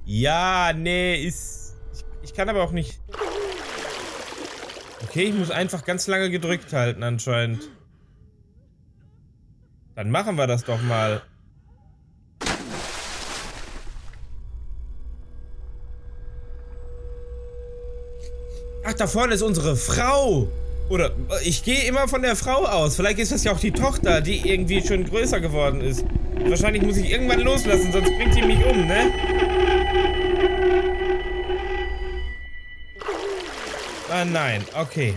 Ja, nee, ist... Ich kann aber auch nicht... Okay, ich muss einfach ganz lange gedrückt halten anscheinend. Dann machen wir das doch mal. Ach, da vorne ist unsere Frau. Oder ich gehe immer von der Frau aus. Vielleicht ist das ja auch die Tochter, die irgendwie schon größer geworden ist. Wahrscheinlich muss ich irgendwann loslassen, sonst bringt sie mich um, ne? Ah, nein. Okay.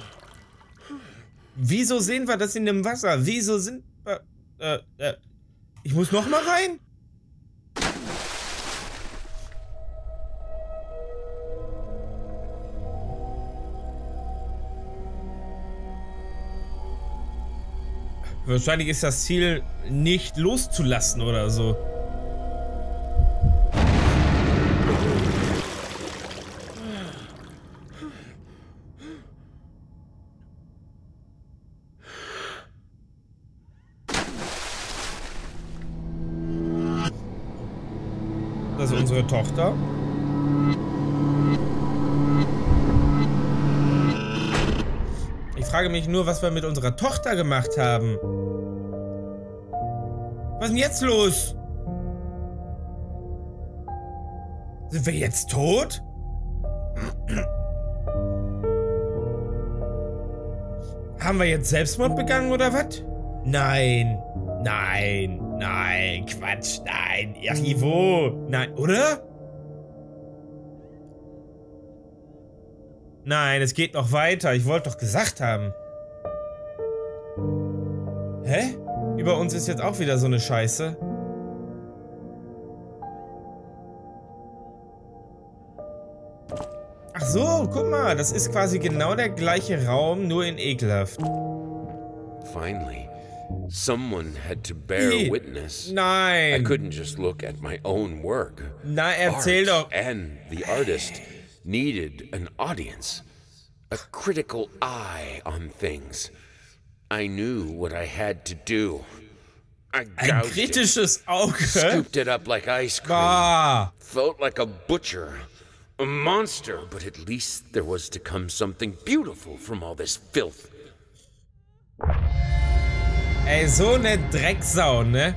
Wieso sehen wir das in dem Wasser? Wieso sind wir... Ich muss noch mal rein? Wahrscheinlich ist das Ziel, nicht loszulassen oder so. Das ist unsere Tochter. Ich frage mich nur, was wir mit unserer Tochter gemacht haben. Was ist denn jetzt los? Sind wir jetzt tot? Haben wir jetzt Selbstmord begangen oder was? Nein. Nein. Nein. Quatsch. Nein. Irgendwo. Nein. Oder? Nein, es geht noch weiter. Ich wollte doch gesagt haben. Hä? Über uns ist jetzt auch wieder so eine Scheiße. Ach so, guck mal. Das ist quasi genau der gleiche Raum, nur in ekelhaft. Finally, someone had to bear witness. Nein. I couldn't just look at my own work. Na, erzähl doch. And the artist needed an audience, a critical eye on things. I knew what I had to do. I Ein gouged kritisches Auge. it, scooped it up like ice cream. Bah. Felt like a butcher, a monster, but at least there was to come something beautiful from all this filth. Ey, so eine Drecksau, ne?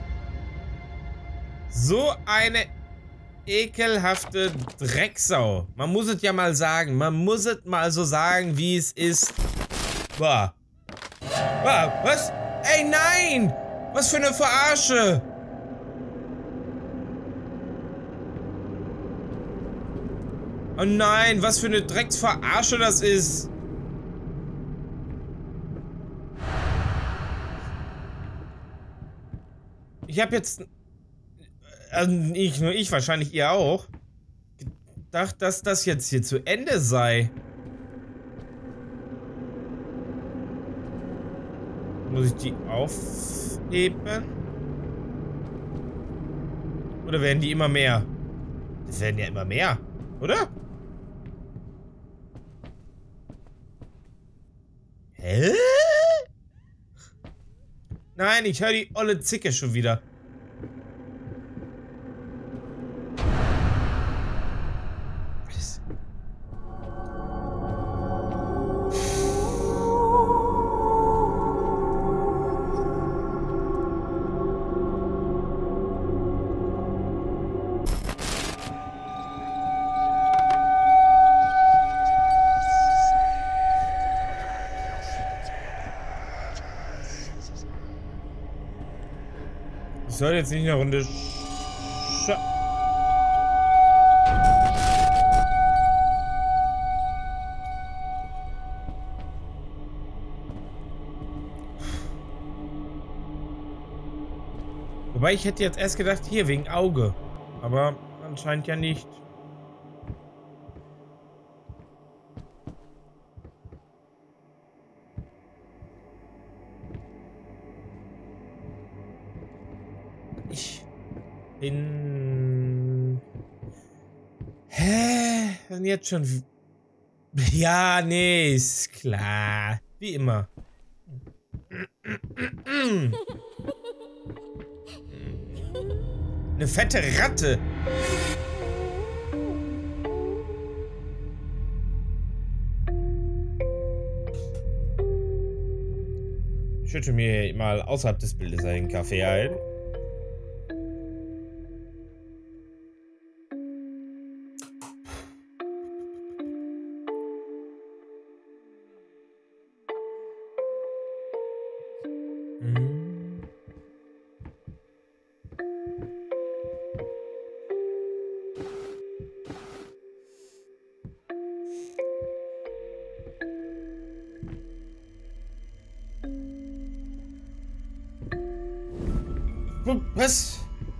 So eine ekelhafte Drecksau. Man muss es ja mal sagen. Man muss es mal so sagen, wie es ist. Boah. Boah, was? Ey, nein! Was für eine Verarsche! Oh nein, was für eine Drecksverarsche das ist! Ich habe jetzt... Also nicht nur ich, wahrscheinlich ihr auch. Gedacht, dass das jetzt hier zu Ende sei. Muss ich die aufheben? Oder werden die immer mehr? Das werden ja immer mehr, oder? Hä? Nein, ich höre die olle Zicke schon wieder. Ich soll jetzt nicht eine Runde Wobei ich hätte jetzt erst gedacht, hier wegen Auge. Aber anscheinend ja nicht. Ich bin... Hä? Was denn jetzt schon? Ja, nee, ist klar. Wie immer. Eine fette Ratte. schütte mir mal außerhalb des Bildes einen Kaffee ein. Was?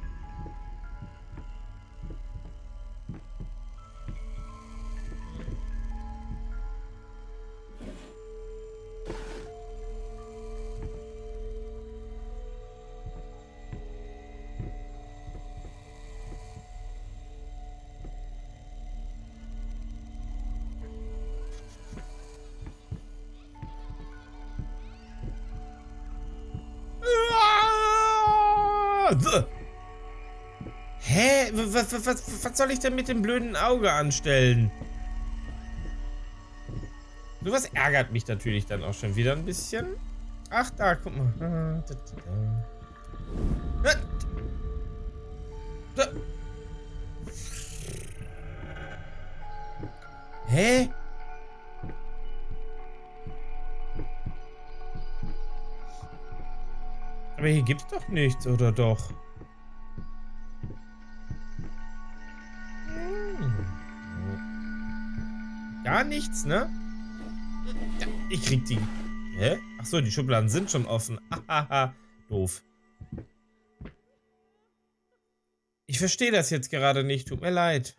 Hä? Was soll ich denn mit dem blöden Auge anstellen? Sowas ärgert mich natürlich dann auch schon wieder ein bisschen. Ach, da, guck mal. Hä? Aber hier gibt's doch nichts, oder doch? Gar nichts, ne? Ich krieg die... Hä? Achso, die Schubladen sind schon offen. Hahaha. Doof. Ich verstehe das jetzt gerade nicht. Tut mir leid.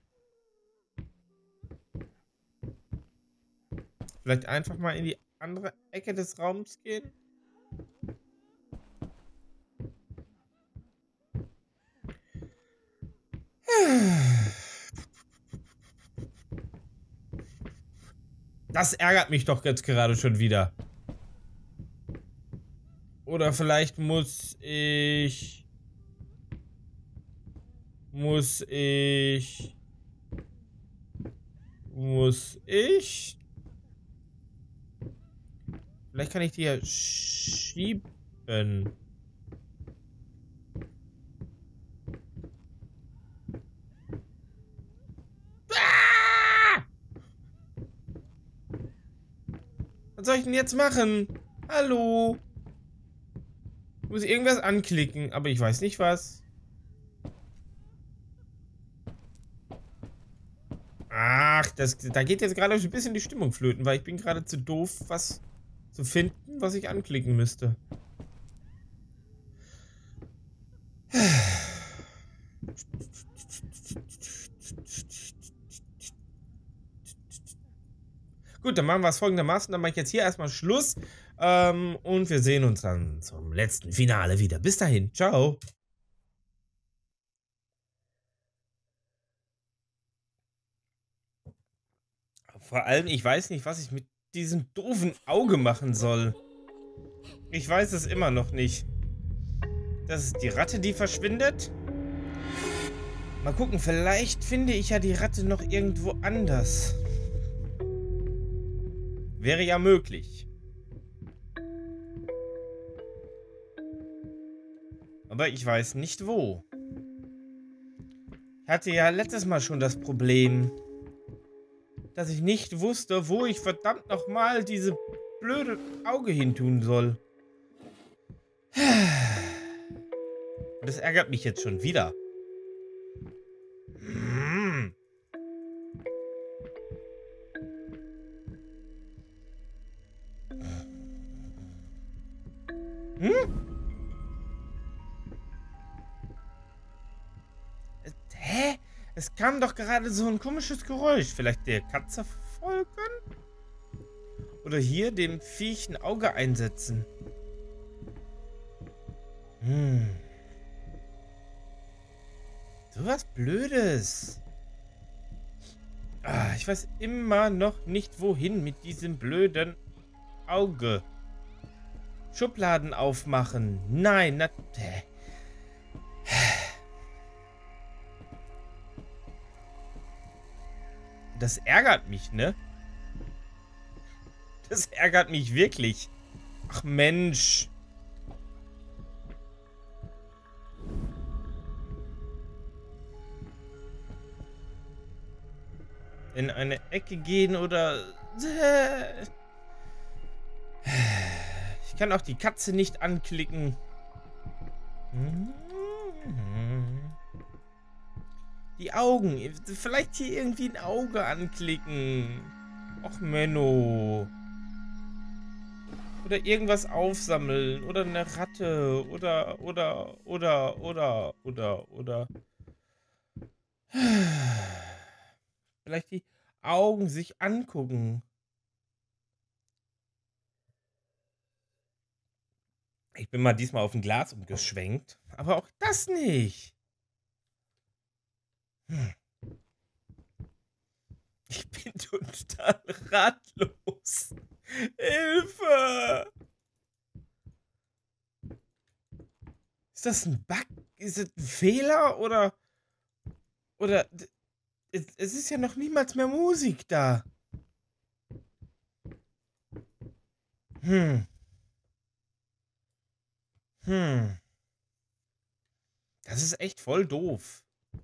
Vielleicht einfach mal in die andere Ecke des Raums gehen? Das ärgert mich doch jetzt gerade schon wieder. Oder vielleicht muss ich... Vielleicht kann ich die ja schieben. Was soll ich denn jetzt machen? Hallo? Ich muss irgendwas anklicken, aber ich weiß nicht was. Ach, da geht jetzt gerade ein bisschen die Stimmung flöten, weil ich bin gerade zu doof, was zu finden, was ich anklicken müsste. Gut, dann machen wir es folgendermaßen. Dann mache ich jetzt hier erstmal Schluss. Und wir sehen uns dann zum letzten Finale wieder. Bis dahin. Ciao. Vor allem, ich weiß nicht, was ich mit diesem doofen Auge machen soll. Ich weiß es immer noch nicht. Das ist die Ratte, die verschwindet. Mal gucken, vielleicht finde ich ja die Ratte noch irgendwo anders. Wäre ja möglich. Aber ich weiß nicht wo. Ich hatte ja letztes Mal schon das Problem, dass ich nicht wusste, wo ich verdammt nochmal diese blöde Auge hin tun soll. Das ärgert mich jetzt schon wieder. Hä? Es kam doch gerade so ein komisches Geräusch. Vielleicht der Katze folgen? Oder hier dem Viech ein Auge einsetzen. So was Blödes. Ich weiß immer noch nicht, wohin mit diesem blöden Auge. Schubladen aufmachen. Nein, das ärgert mich, ne? Das ärgert mich wirklich. Ach Mensch. In eine Ecke gehen oder... Ich kann auch die Katze nicht anklicken. Die Augen. Vielleicht hier irgendwie ein Auge anklicken. Och, Menno. Oder irgendwas aufsammeln. Oder eine Ratte. Oder. Vielleicht die Augen sich angucken. Ich bin mal diesmal auf ein Glas umgeschwenkt. Aber auch das nicht. Ich bin total ratlos. Hilfe! Ist das ein Bug? Ist es ein Fehler? Oder es ist ja noch niemals mehr Musik da. Das ist echt voll doof.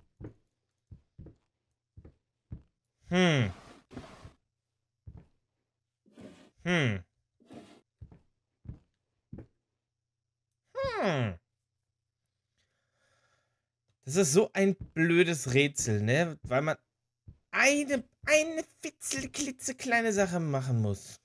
Das ist so ein blödes Rätsel, ne? Weil man eine klitzekleine Sache machen muss.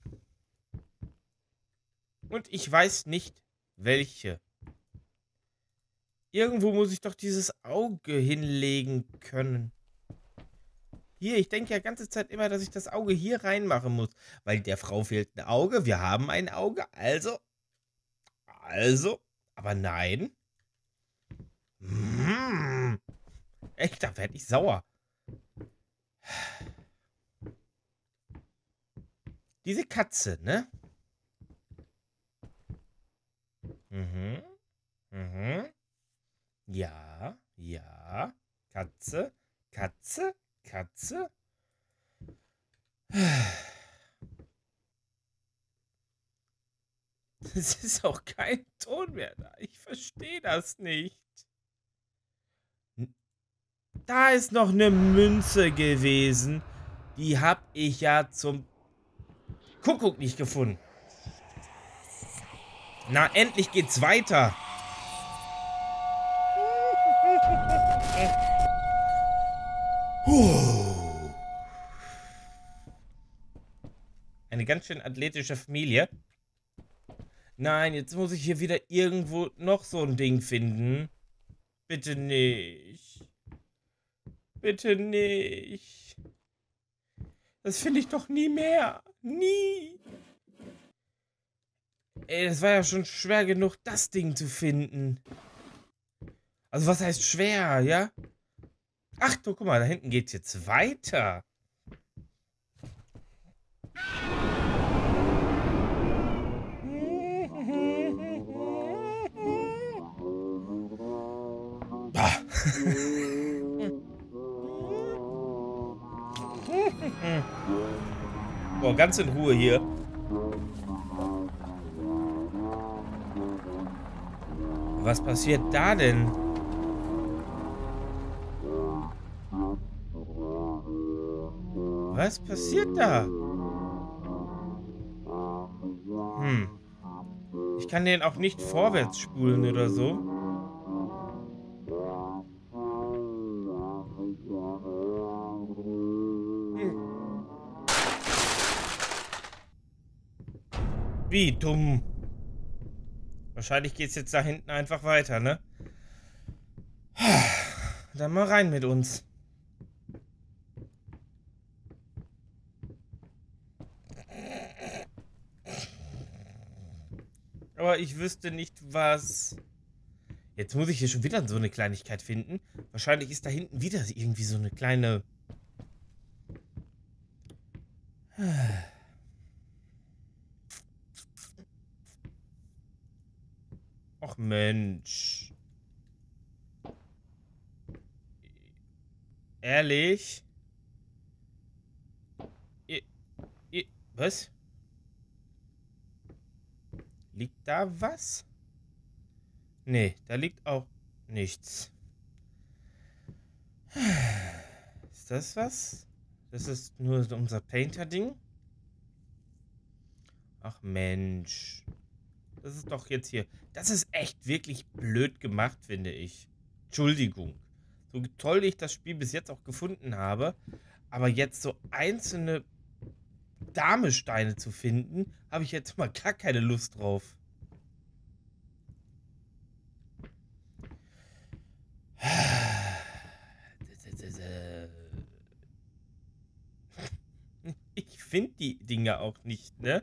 Und ich weiß nicht, welche. Irgendwo muss ich doch dieses Auge hinlegen können. Hier, ich denke ja ganze Zeit immer, dass ich das Auge hier reinmachen muss. Weil der Frau fehlt ein Auge, wir haben ein Auge, also, aber nein. Echt, da werde ich sauer. Diese Katze, ne? Ja. Katze. Es ist auch kein Ton mehr da. Ich verstehe das nicht. Da ist noch eine Münze gewesen. Die habe ich ja zum Kuckuck nicht gefunden. Na, endlich geht's weiter. Eine ganz schön athletische Familie. Nein, jetzt muss ich hier wieder irgendwo noch so ein Ding finden. Bitte nicht. Bitte nicht. Das finde ich doch nie mehr. Nie. Ey, das war ja schon schwer genug, das Ding zu finden. Also was heißt schwer, ja? Ach, du, guck mal, da hinten geht's jetzt weiter. Boah, ganz in Ruhe hier. Was passiert da denn? Was passiert da? Ich kann den auch nicht vorwärts spulen oder so. Wie dumm. Wahrscheinlich geht's jetzt da hinten einfach weiter, ne? Dann mal rein mit uns. Aber ich wüsste nicht, was... Jetzt muss ich hier schon wieder so eine Kleinigkeit finden. Wahrscheinlich ist da hinten wieder irgendwie so eine kleine... Och Mensch. Ehrlich? Was? Liegt da was? Nee, da liegt auch nichts. Ist das was? Das ist nur unser Painter-Ding? Ach Mensch. Das ist doch jetzt hier... Das ist echt wirklich blöd gemacht, finde ich. Entschuldigung. So toll ich das Spiel bis jetzt auch gefunden habe, aber jetzt so einzelne Damesteine zu finden, habe ich jetzt mal gar keine Lust drauf. Ich finde die Dinger auch nicht, ne?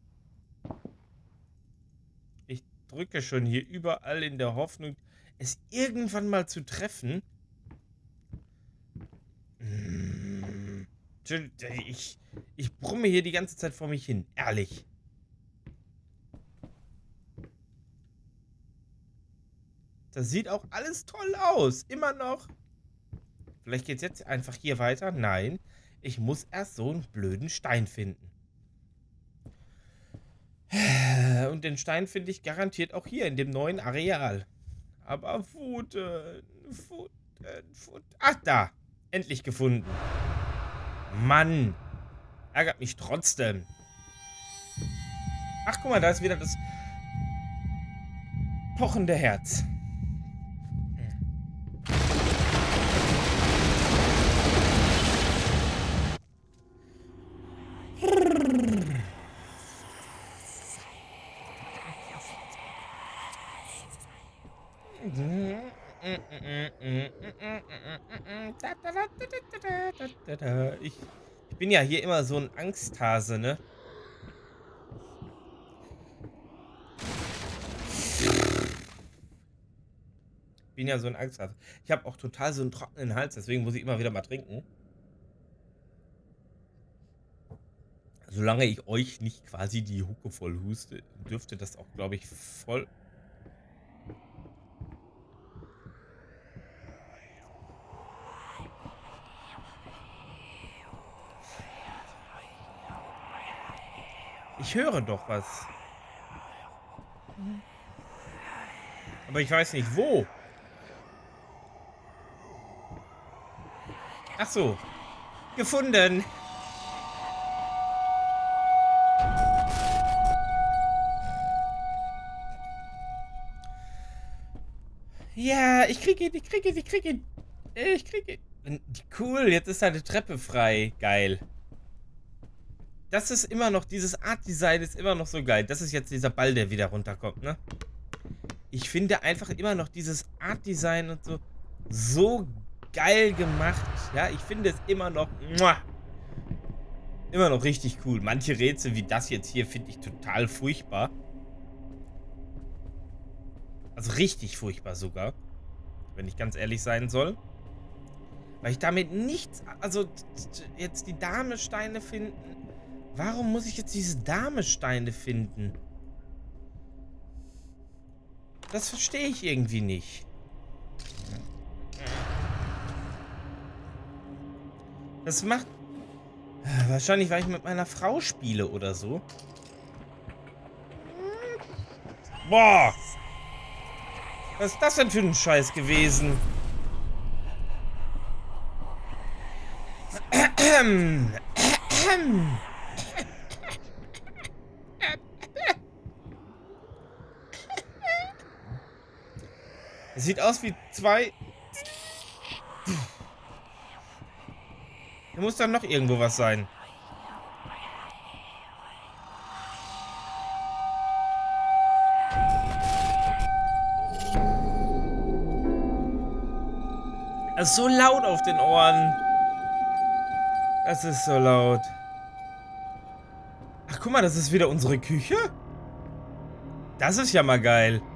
Ich drücke schon hier überall in der Hoffnung, es irgendwann mal zu treffen. Ich brumme hier die ganze Zeit vor mich hin, ehrlich. Das sieht auch alles toll aus, immer noch. Vielleicht geht es jetzt einfach hier weiter. Nein, ich muss erst so einen blöden Stein finden. Und den Stein finde ich garantiert auch hier in dem neuen Areal. Aber Futter. Ach, da. Endlich gefunden. Mann. Ärgert mich trotzdem. Ach, guck mal, da ist wieder das pochende Herz. Ich bin ja hier immer so ein Angsthase, ne? Ich bin ja so ein Angsthase. Ich habe auch total so einen trockenen Hals, deswegen muss ich immer wieder mal trinken. Solange ich euch nicht quasi die Hucke voll huste, dürfte das auch, glaube ich, voll... Ich höre doch was. Aber ich weiß nicht, wo. Ach so. Gefunden. Ja, ich krieg ihn. Cool, jetzt ist eine Treppe frei. Geil. Das ist immer noch, dieses Art-Design ist immer noch so geil. Das ist jetzt dieser Ball, der wieder runterkommt, ne? Ich finde einfach immer noch dieses Art-Design und so geil gemacht. Ja, ich finde es immer noch richtig cool. Manche Rätsel wie das jetzt hier finde ich total furchtbar. Also richtig furchtbar sogar. Wenn ich ganz ehrlich sein soll. Weil ich damit nichts... Also jetzt die Damesteine finden... Warum muss ich jetzt diese Damesteine finden? Das verstehe ich irgendwie nicht. Das macht... Wahrscheinlich, weil ich mit meiner Frau spiele oder so. Boah! Was ist das denn für ein Scheiß gewesen? Es sieht aus wie zwei... Da muss dann noch irgendwo was sein. Es ist so laut auf den Ohren. Das ist so laut. Ach, guck mal, das ist wieder unsere Küche? Das ist ja mal geil.